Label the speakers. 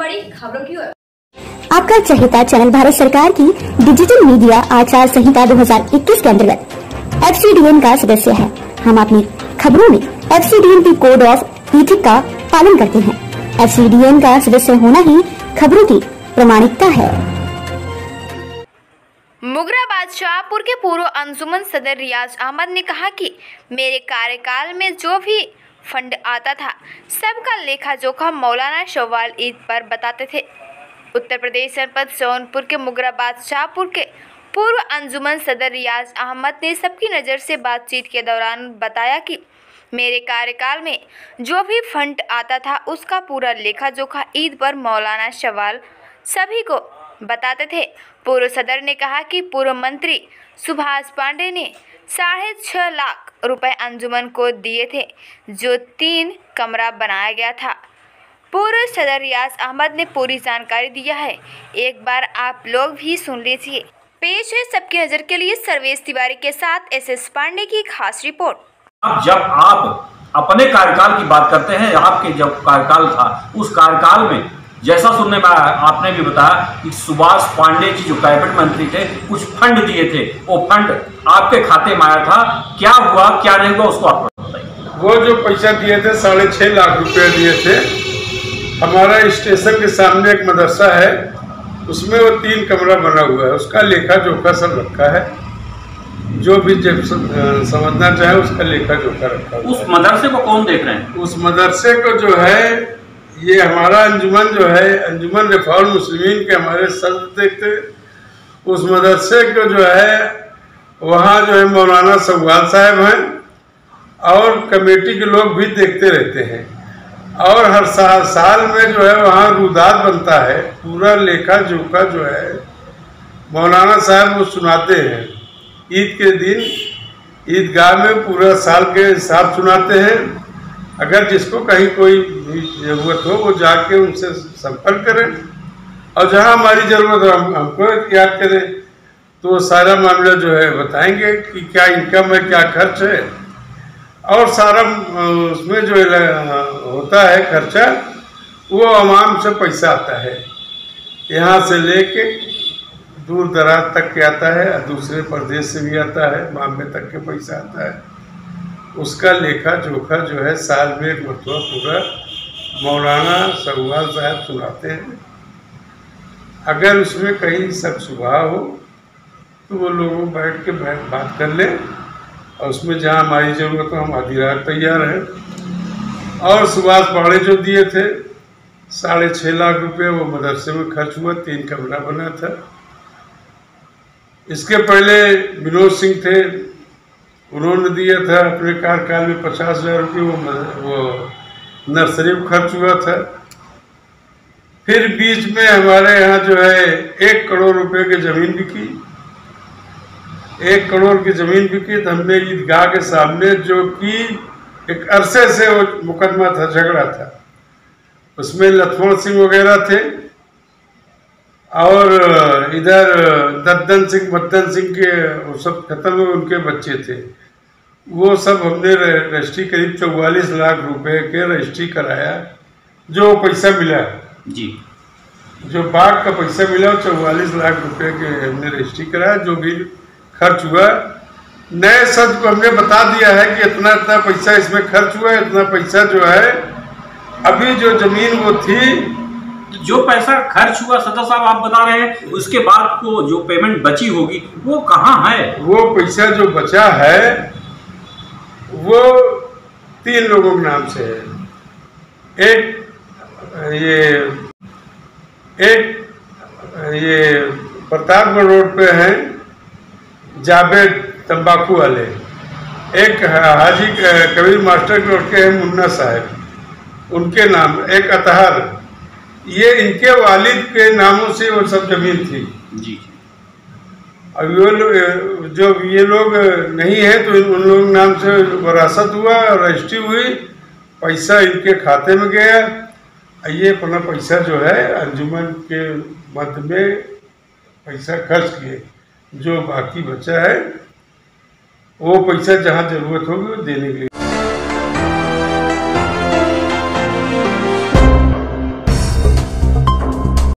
Speaker 1: बड़ी खबरों की ओर।
Speaker 2: आपका चहेता चैनल भारत सरकार की डिजिटल मीडिया आचार संहिता 2021 के अंतर्गत FCDN का सदस्य है। हम अपनी खबरों में FCDN की कोड ऑफ इथिक का पालन करते हैं। FCDN का सदस्य होना ही खबरों की प्रामाणिकता है।
Speaker 1: मुगराबाद शाहपुर के पूर्व अंजुमन सदर रियाज अहमद ने कहा कि मेरे कार्यकाल में जो भी फंड आता था सबका लेखा जोखा मौलाना शव्वाल ईद पर बताते थे। उत्तर प्रदेश जनपद जौनपुर के मुगराबाद शाहपुर के पूर्व अंजुमन सदर रियाज अहमद ने सबकी नज़र से बातचीत के दौरान बताया कि मेरे कार्यकाल में जो भी फंड आता था उसका पूरा लेखा जोखा ईद पर मौलाना शव्वाल सभी को बताते थे। पूर्व सदर ने कहा कि पूर्व मंत्री सुभाष पांडे ने 6.5 लाख रुपए अंजुमन को दिए थे, जो 3 कमरा बनाया गया था। पूर्व सदर रियाज अहमद ने पूरी जानकारी दिया है, एक बार आप लोग भी सुन लीजिए। पेश है सबकी नजर के लिए सर्वेश तिवारी के साथ SS पांडे की खास रिपोर्ट।
Speaker 3: जब आप अपने कार्यकाल की बात करते हैं, आपके जब कार्यकाल था उस कार्यकाल में जैसा सुनने में आपने भी बताया कि सुभाष पांडे जी जो कैबिनेट मंत्री थे कुछ फंड दिए थे, वो फंड आपके खाते में आया था, क्या हुआ क्या नहीं हुआ उसको आप बताइए।
Speaker 4: वो जो पैसा दिए थे 6.5 लाख रुपए दिए थे। हमारा स्टेशन के सामने एक मदरसा है, उसमें वो 3 कमरा बना हुआ है, उसका लेखा जोखा सब रखा है। जो भी जब समझना चाहे उसका लेखा जोखा रखा है।
Speaker 3: उस मदरसे को कौन देख रहे हैं?
Speaker 4: उस मदरसे को जो है ये हमारा अंजुमन जो है अंजुमन रिफॉर्म मुस्लिमीन के हमारे सदर देखते। उस मदरसे को जो है वहाँ जो है मौलाना शव्वाल साहब हैं और कमेटी के लोग भी देखते रहते हैं। और हर साल में जो है वहाँ रुदात बनता है, पूरा लेखा जोखा जो है मौलाना साहब वो सुनाते हैं। ईद के दिन ईदगाह में पूरा साल के हिसाब सुनाते हैं। अगर जिसको कहीं कोई ज़रूरत हो वो जाके उनसे संपर्क करें और जहां हमारी ज़रूरत हो हमको याद करें, तो वो सारा मामला जो है बताएंगे कि क्या इनकम है, क्या खर्च है। और सारा उसमें जो होता है खर्चा वो आवाम से पैसा आता है, यहाँ से लेके दूर दराज तक के आता है, दूसरे प्रदेश से भी आता है, बॉम्बे तक के पैसा आता है। उसका लेखा जोखा जो है साल में एक मरतबा पूरा मौलाना शव्वाल साहब सुनाते हैं। अगर उसमें कहीं शक शुबा हो तो वो लोग बैठ के बात कर लें और उसमें जहाँ हमारी ज़रूरत हो हम आधी रात तैयार हैं। और सुभाष पांडे जो दिए थे 6.5 लाख रुपए वो मदरसे में खर्च हुआ, 3 कमरा बना था। इसके पहले विनोद सिंह थे, उन्होंने दिया था अपने कार्यकाल में 50,000 रुपये, वो नर्सरी में खर्च हुआ था। फिर बीच में हमारे यहाँ जो है 1 करोड़ रुपए की ज़मीन बिकी। 1 करोड़ की ज़मीन बिकी तो हमने ईदगाह के सामने, जो कि एक अरसे से वो मुकदमा था, झगड़ा था, उसमें लक्ष्मण सिंह वगैरह थे और इधर दद्दन सिंह मद्दन सिंह के वो सब खत्म हुए, उनके बच्चे थे। वो सब हमने रजिस्ट्री करीब 44 लाख रुपए के रजिस्ट्री कराया। जो पैसा मिला
Speaker 3: जी,
Speaker 4: जो बाग का पैसा मिला 44 लाख रुपए के हमने रजिस्ट्री कराया। जो भी खर्च हुआ नए सद को हमने बता दिया है कि इतना इतना पैसा इसमें खर्च हुआ, इतना पैसा जो है अभी जो जमीन वो थी।
Speaker 3: जो पैसा खर्च हुआ सदर साहब आप बता रहे हैं, उसके बाद को जो पेमेंट बची होगी वो कहाँ है? वो
Speaker 4: पैसा जो बचा है वो 3 लोगों के नाम से है। एक ये प्रतापगढ़ रोड पे है जावेद तंबाकू वाले, एक हाजी कबीर मास्टर के लड़के हैं मुन्ना साहब, उनके नाम, एक अतहर, ये इनके वालिद के नामों से वो सब जमीन थी
Speaker 3: जी।
Speaker 4: अब ये लोग नहीं है तो उन लोगों के नाम से वरासत हुआ, रजिस्ट्री हुई, पैसा इनके खाते में गया। ये अपना पैसा जो है अंजुमन के मध्य में पैसा खर्च किए। जो बाकी बचा है वो पैसा जहाँ जरूरत होगी वो देने के लिए